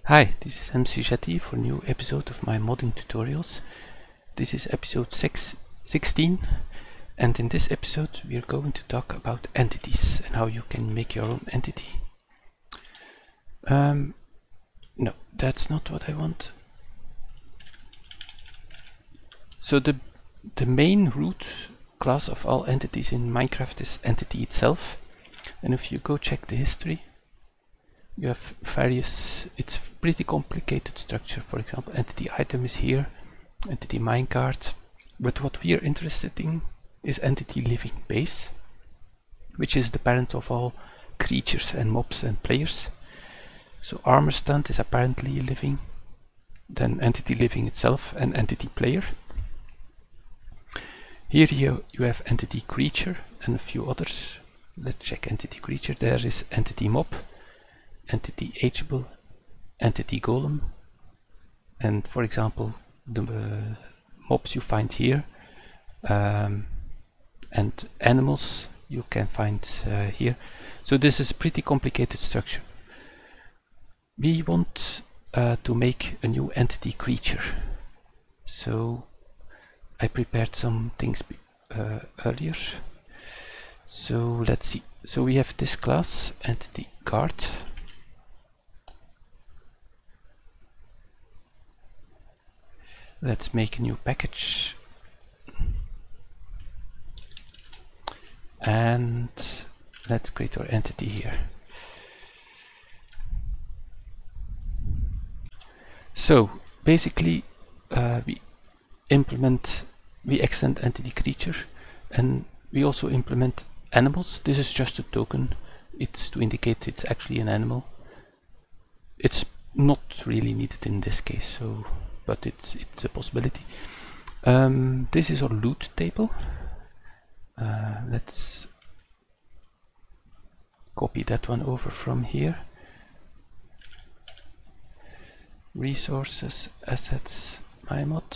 Hi, this is MC Shetty for a new episode of my modding tutorials. This is episode 16, and in this episode we are going to talk about entities and how you can make your own entity. No, that's not what I want. So the main root class of all entities in Minecraft is entity itself, and if you go check the history, you have various, it's pretty complicated structure. For example, entity item is here, entity minecart, but what we are interested in is entity living base, which is the parent of all creatures and mobs and players. So armor stand is apparently living, then entity living itself and entity player. Here you have entity creature and a few others. Let's check entity creature. There is entity mob, entity ageable, entity golem, and for example the mobs you find here and animals you can find here. So this is a pretty complicated structure. We want to make a new entity creature, so I prepared some things earlier. So let's see. So we have this class entity guard. Let's make a new package and let's create our entity here. So basically we extend entity creature, and we also implement animals. This is just a token. It's to indicate it's actually an animal. It's not really needed in this case, so but it's a possibility. This is our loot table. Let's copy that one over from here. Resources, assets, MyMod.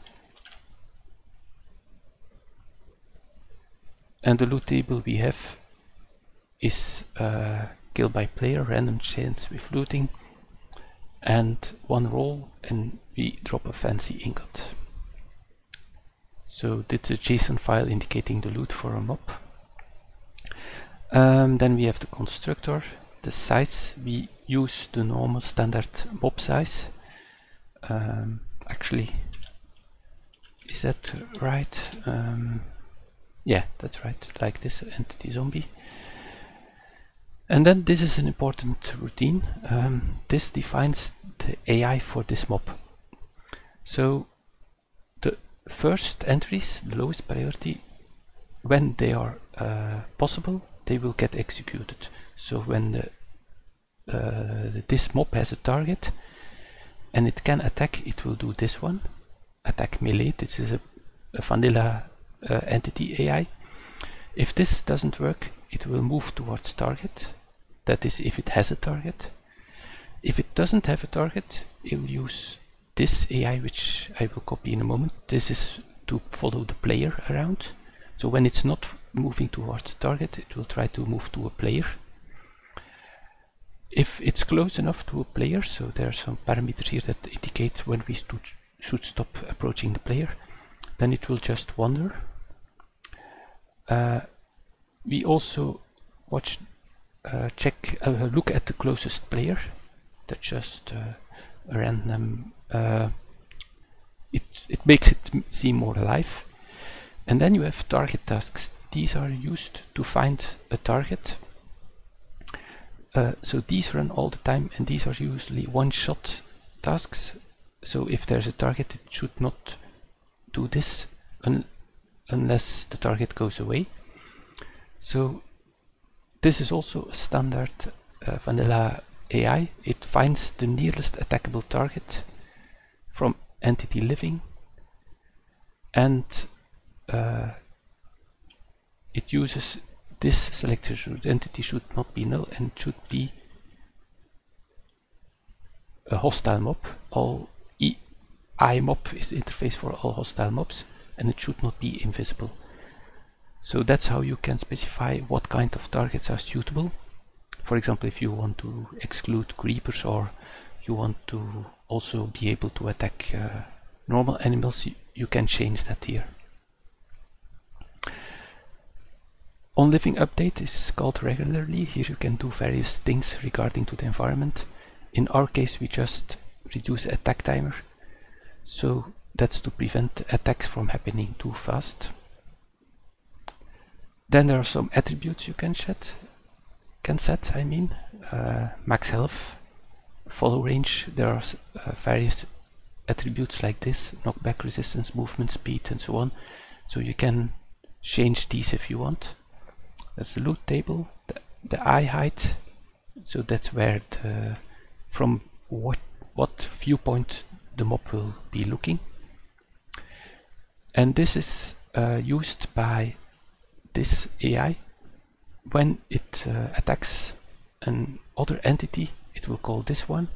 And the loot table we have is kill by player, random chance with looting, and one roll, and we drop a fancy ingot. So that's a JSON file indicating the loot for a mob. Then we have the constructor. The size, we use the normal standard mob size. Actually, is that right? Yeah, that's right, like this entity zombie. And then this is an important routine. This defines the AI for this mob. So the first entries, the lowest priority, when they are possible, they will get executed. So when this mob has a target and it can attack, it will do this one, attack melee. This is a vanilla entity AI. If this doesn't work, it will move towards target. That is if it has a target. If it doesn't have a target, it will use this AI, which I will copy in a moment. This is to follow the player around. So when it's not moving towards the target, it will try to move to a player. If it's close enough to a player, so there are some parameters here that indicate when we should stop approaching the player, then it will just wander. We also look at the closest player. That's just a random. It makes it seem more alive. And then you have target tasks. These are used to find a target. So these run all the time, and these are usually one-shot tasks. So if there's a target, it should not do this unless the target goes away. So this is also a standard vanilla AI. It finds the nearest attackable target from entity living, and it uses this selector. The entity should not be null and should be a hostile mob. All iMob is the interface for all hostile mobs, and it should not be invisible. So that's how you can specify what kind of targets are suitable. For example, if you want to exclude creepers or you want to also be able to attack normal animals, you can change that here. On living update is called regularly. Here you can do various things regarding to the environment. In our case, we just reduce attack timer, so that's to prevent attacks from happening too fast. Then there are some attributes you can set. Max health, follow range. There are various attributes like this: knockback resistance, movement speed, and so on. So you can change these if you want. That's the loot table. The eye height. So that's where from what viewpoint the mob will be looking. And this is used by this AI. When it attacks an other entity, it will call this one,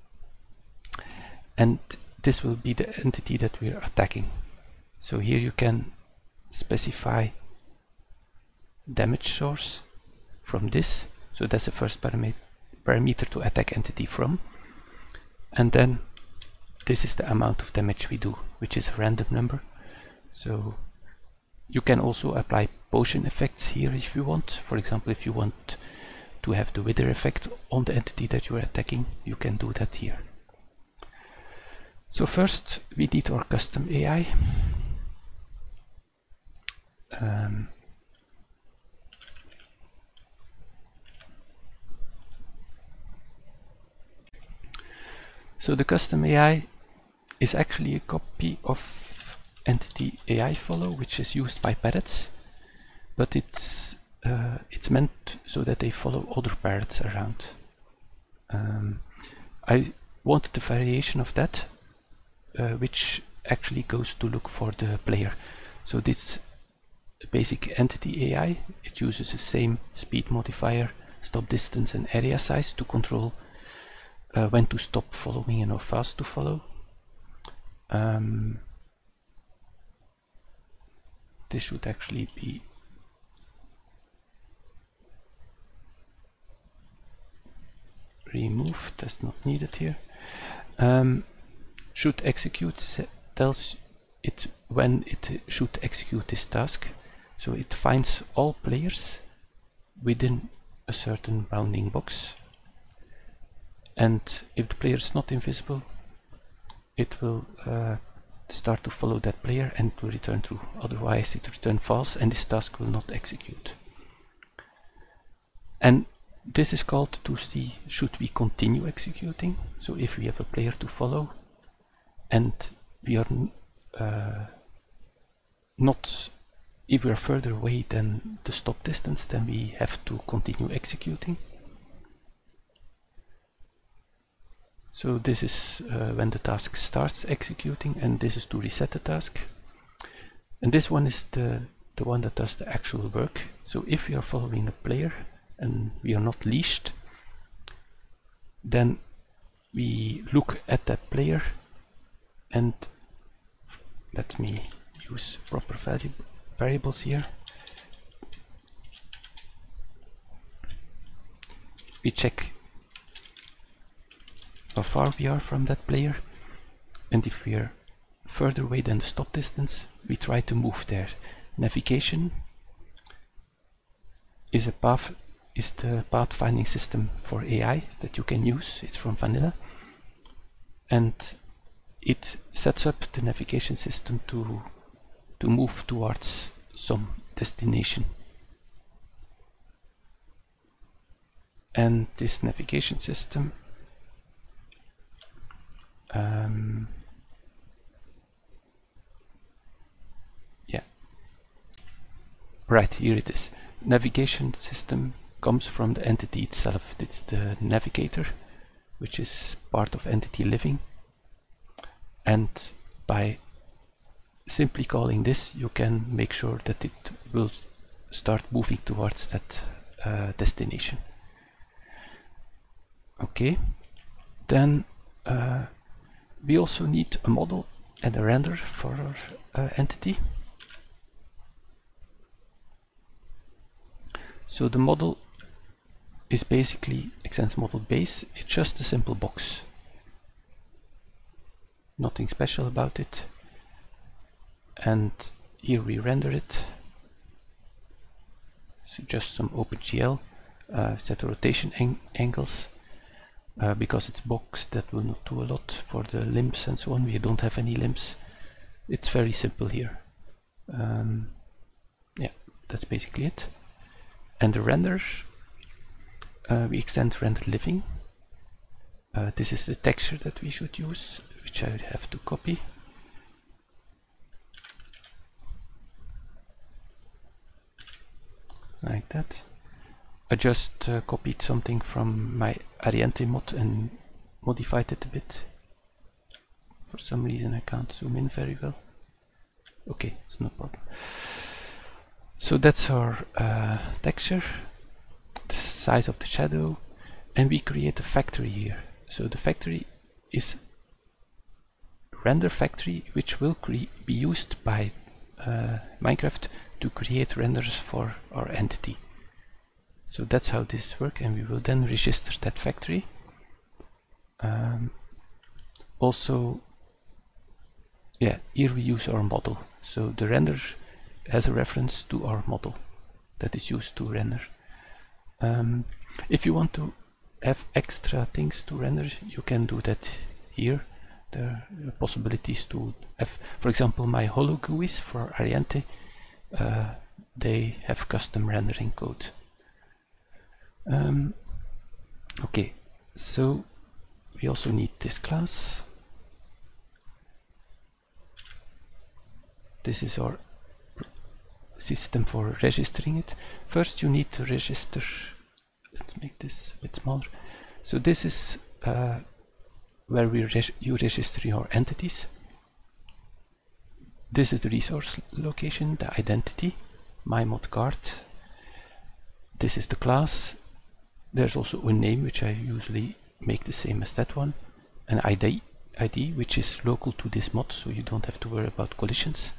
and this will be the entity that we are attacking. So here you can specify damage source from this. So that's the first parameter to attack entity from. And then this is the amount of damage we do, which is a random number. So you can also apply potion effects here if you want. For example, if you want to have the wither effect on the entity that you are attacking, you can do that here. So first we need our custom AI. So the custom AI is actually a copy of entity AI follow, which is used by parrots, but it's meant so that they follow other parrots around. I wanted a variation of that, which actually goes to look for the player. So this basic entity AI, it uses the same speed modifier, stop distance and area size to control when to stop following and how fast to follow. This should actually be removed, that's not needed here. Should execute tells it when it should execute this task. So it finds all players within a certain bounding box, and if the player is not invisible, it will start to follow that player and it will return true. Otherwise it returns false and this task will not execute. And this is called to see should we continue executing. So if we have a player to follow and we are if we are further away than the stop distance, then we have to continue executing. So this is when the task starts executing, and this is to reset the task. And this one is the one that does the actual work. So if we are following a player and we are not leashed, then we look at that player, and let me use proper variables here. We check how far we are from that player, and if we are further away than the stop distance, we try to move there. Navigation is the pathfinding system for AI that you can use. It's from vanilla, and it sets up the navigation system to move towards some destination. And this navigation system right, here it is. Navigation system comes from the entity itself. It's the navigator, which is part of entity living, and by simply calling this, you can make sure that it will start moving towards that destination. Okay, then we also need a model and a render for our entity. So the model is basically Xense model base. It's just a simple box. nothing special about it. And here we render it. So just some OpenGL, set the rotation angles. Because it's boxed, that will not do a lot for the limbs and so on. We don't have any limbs. It's very simple here. Yeah, that's basically it. And the render, we extend render living. This is the texture that we should use, which I have to copy. Like that. I just copied something from my Ariente mod and modified it a bit. For some reason I can't zoom in very well. Okay, it's no problem. So that's our texture, the size of the shadow, and we create a factory here. So the factory is render factory, which will be used by Minecraft to create renders for our entity. So that's how this works, and we will then register that factory. Also, yeah, here we use our model. So the render has a reference to our model that is used to render. If you want to have extra things to render, you can do that here. There are possibilities to have, for example, my Holo GUIs for Ariente. They have custom rendering code. Okay, so we also need this class. This is our system for registering it. First you need to register, let's make this a bit smaller. So this is where you register your entities. This is the resource location, the identity, my mod card. This is the class. There's also a name, which I usually make the same as that one, an ID which is local to this mod, so you don't have to worry about collisions.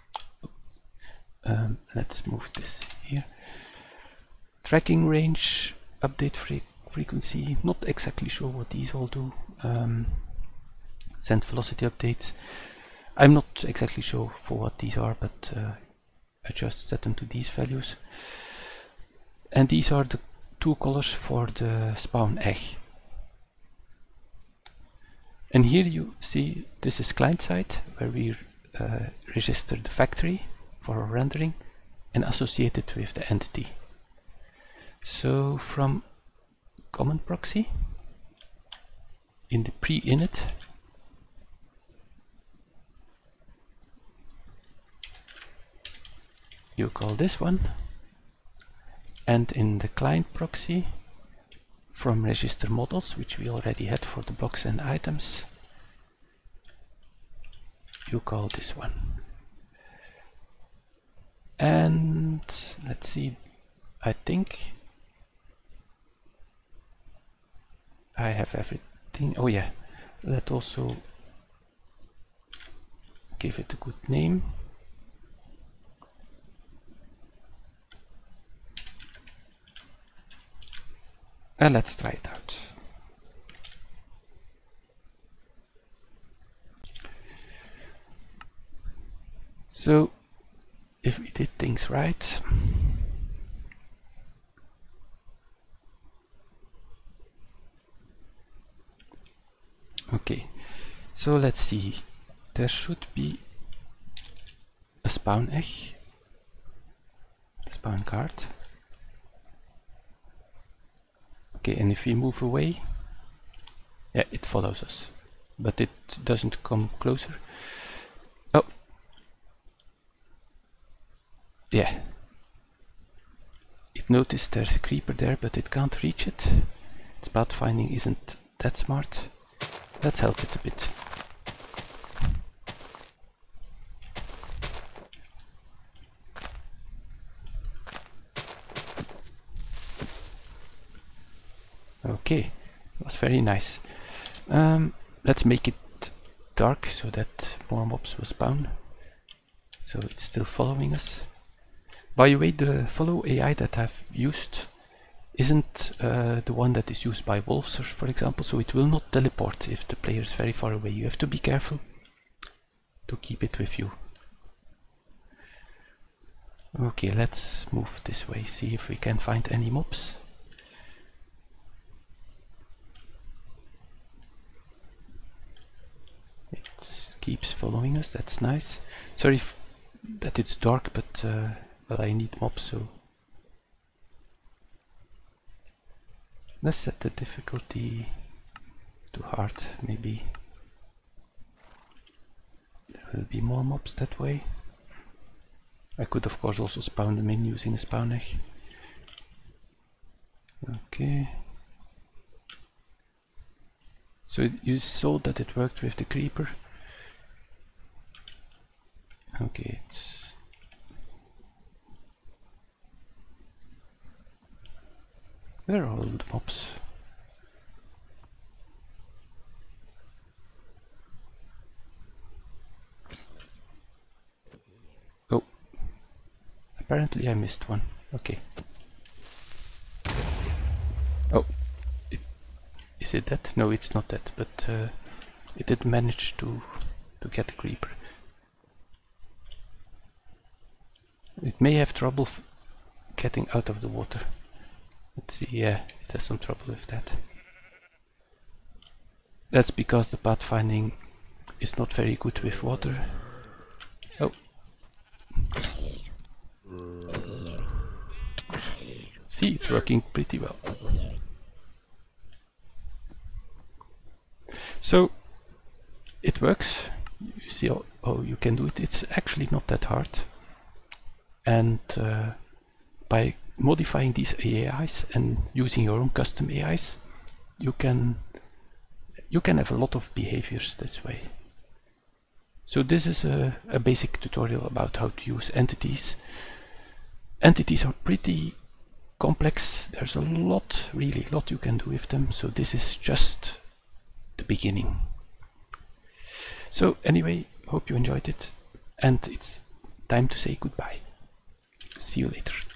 Let's move this here. Tracking range, update frequency, not exactly sure what these all do. Send velocity updates. I'm not exactly sure for what these are, but I just set them to these values. And these are the two colors for the spawn egg. And here you see this is client side, where we register the factory for our rendering and associate it with the entity. So from common proxy, in the pre-init, you call this one, and in the client proxy, from register models, which we already had for the blocks and items, you call this one. And let's see, I think I have everything. Oh yeah, let's also give it a good name. And let's try it out. So if we did things right, okay, so let's see, there should be a spawn egg, spawn card. Okay, and if we move away, yeah, it follows us, but it doesn't come closer. Oh, yeah, it noticed there's a creeper there, but it can't reach it. Its pathfinding isn't that smart. Let's help it a bit. Okay, it was very nice. Let's make it dark so that more mobs will spawn. So it's still following us. By the way, the follow AI that I've used isn't the one that is used by wolves, for example, so it will not teleport if the player is very far away. You have to be careful to keep it with you. Okay, let's move this way, see if we can find any mobs. It keeps following us, that's nice. Sorry that it's dark, but I need mobs, so let's set the difficulty to hard, maybe. There will be more mobs that way. I could of course also spawn them in using a spawn egg. Okay. So you saw that it worked with the creeper. Okay, it's... Where are all the mobs? Oh. Apparently I missed one. Okay. Oh. Is it that? No, it's not that, but it did manage to get the creeper. It may have trouble getting out of the water. Let's see, yeah, it has some trouble with that. That's because the pathfinding is not very good with water. Oh. See, it's working pretty well. So, it works. You see how you can do it. It's actually not that hard. And by modifying these AIs and using your own custom AIs, you can have a lot of behaviors this way. So this is a basic tutorial about how to use entities. Entities are pretty complex. There's a lot, really a lot you can do with them. So this is just the beginning. So anyway, hope you enjoyed it, and it's time to say goodbye. See you later.